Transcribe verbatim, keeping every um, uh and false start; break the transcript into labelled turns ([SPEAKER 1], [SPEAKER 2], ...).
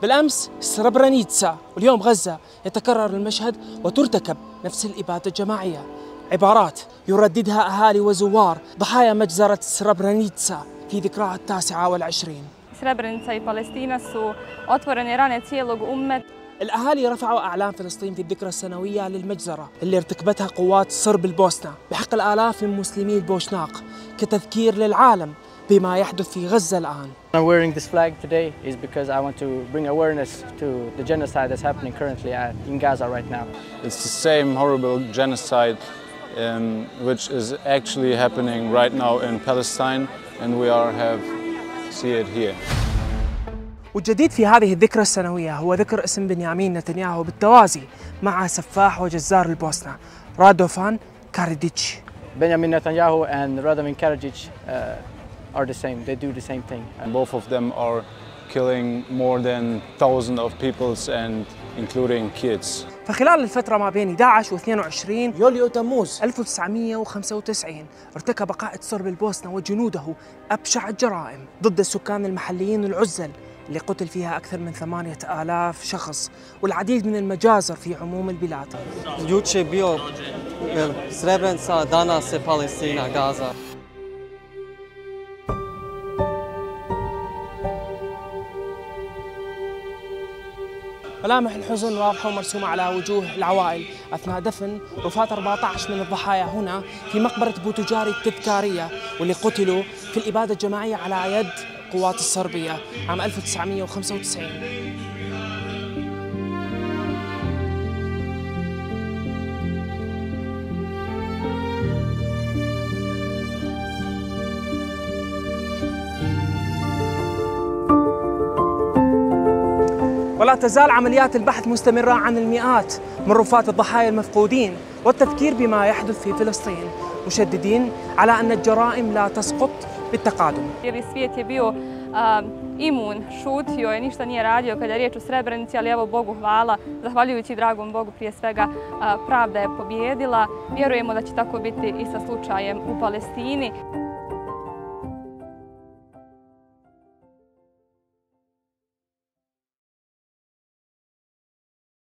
[SPEAKER 1] بالأمس سربرانيتسا واليوم غزة يتكرر المشهد وترتكب نفس الإبادة الجماعية. عبارات يرددها أهالي وزوار ضحايا مجزرة سربرانيتسا في ذكراها التاسعة والعشرين.
[SPEAKER 2] Srebrenica i Palestina su otvorene rane cijelog ummeta.
[SPEAKER 1] الأهالي رفعوا أعلام فلسطين في الذكرى السنوية للمجزرة اللي ارتكبتها قوات الصرب البوسنة بحق الآلاف من مسلمي البوشناق كتذكير للعالم بما يحدث في غزة الآن.
[SPEAKER 3] I'm wearing this flag today is because I want to bring awareness to the genocide that's happening currently at, in Gaza right now.
[SPEAKER 4] It's the same horrible genocide um, which is actually happening right now in Palestine, and we are have see it here.
[SPEAKER 1] والجديد في هذه الذكرى السنوية هو ذكر اسم بنيامين نتنياهو بالتوازي مع سفاح وجزار البوسنة رادوفان كاراديتش.
[SPEAKER 3] Benjamin Netanyahu and Radovan Karadzic uh, are the same. They do the same thing.
[SPEAKER 4] And both of them are killing more than thousands of people and including kids.
[SPEAKER 1] فخلال الفترة ما بين أحد عشر و اثنين وعشرين يوليو تموز ألف وتسعمئة وخمسة وتسعين ارتكب قائد صرب البوسنة وجنوده أبشع الجرائم ضد السكان المحليين العزل اللي قتل فيها أكثر من ثمانية آلاف شخص والعديد من المجازر في عموم البلاد.
[SPEAKER 5] Juče bio Srebrenica, danas je Palestina, Gaza.
[SPEAKER 1] ملامح الحزن واضحة ومرسومة على وجوه العوائل أثناء دفن رفات أربعة عشر من الضحايا هنا في مقبرة بوتجاري التذكارية واللي قتلوا في الإبادة الجماعية على يد قوات الصربية عام ألف وتسعمئة وخمسة وتسعين. ولا تزال عمليات البحث مستمرة عن المئات من رفات الضحايا المفقودين والتذكير بما يحدث في فلسطين، مشددين على أن الجرائم لا تسقط بالتقادم.
[SPEAKER 2] Jer svijet je bio imun, šutio je, ništa nije radio kada je riječ o Srebrenici, ali evo Bogu hvala, zahvaljujući dragom Bogu prije svega pravda je pobijedila. Vjerujemo da će tako biti i sa slučajem u Palestini.